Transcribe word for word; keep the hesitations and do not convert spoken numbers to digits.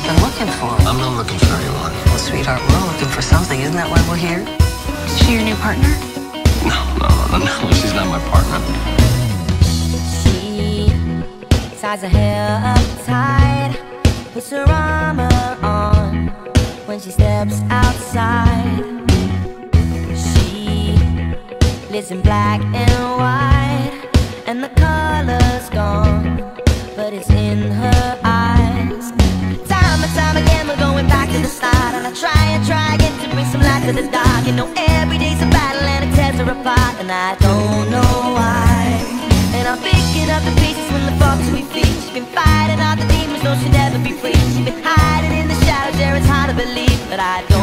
been looking for? I'm not looking for anyone. Well, sweetheart, we're looking for something. Isn't that why we're here? Is she your new partner? No, no, no, no, she's not my partner. She ties her hair up tight, puts her armor on when she steps outside. She lives in black and white, and the color's gone, but it's in her eyes. Time and time again we're going back to the start, and I try and try again to bring some light to the dark. You know every day's a battle and it tears her apart, and I don't know why. And I'm picking up the pieces when they fall to me feet. She's been fighting all the demons, no she'll never be free. She's been hiding in the shadows, there it's hard to believe, but I don't